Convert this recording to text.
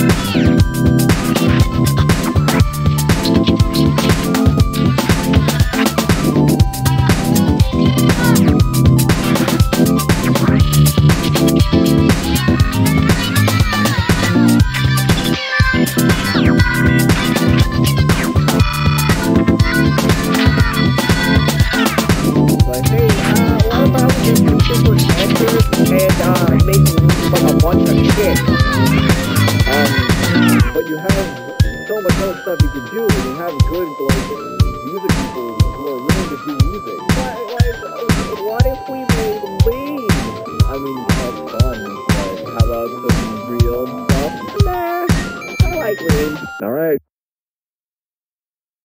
But you have so much other stuff you can do, and you have good music people who are willing to do music. What if we made a lead? I mean, that's fun, but how about some real stuff? Nah, I like lead. Alright.